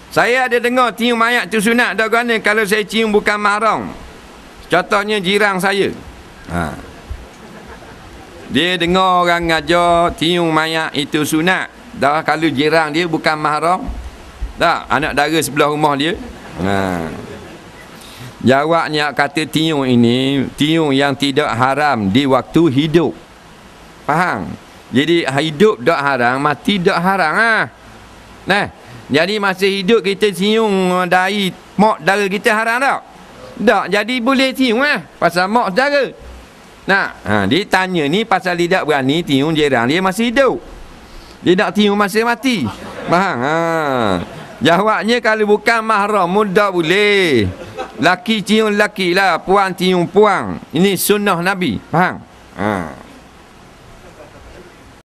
Saya ada dengar cium mayat tu sunat dak gana kalau saya cium bukan mahram. Contohnya jirang saya. Dia dengar orang ngajar cium mayat itu sunat. Dah kalau jirang dia bukan mahram. Tak, anak dara sebelah rumah dia. Jawabnya kata tiung ini tiung yang tidak haram di waktu hidup. Faham? Jadi hidup tak haram, mati tak haram Nah, jadi masa hidup kita cium dari mak dara kita haram tak? Tak, jadi boleh cium pasal mak dara. Nah, dia tanya ni pasal dia tak berani cium jirang dia masih hidup. Dia nak cium masa mati. Faham? Jawabnya kalau bukan mahram tak boleh. Laki cium laki lah, puan cium puang. Ini sunnah Nabi. Faham?